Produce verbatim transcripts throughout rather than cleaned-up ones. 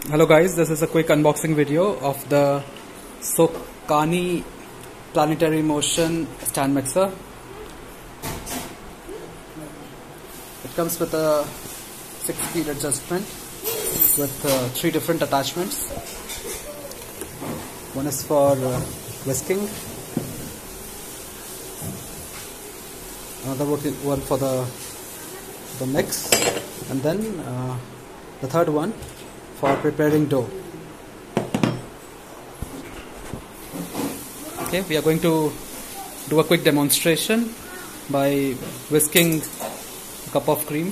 Hello guys, this is a quick unboxing video of the Sokany planetary motion stand mixer. It comes with a six speed adjustment with uh, three different attachments. One is for uh, whisking, another one for the the mix, and then uh, the third one for preparing dough. Okay, we are going to do a quick demonstration by whisking a cup of cream.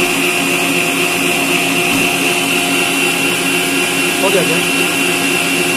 हो गया क्या?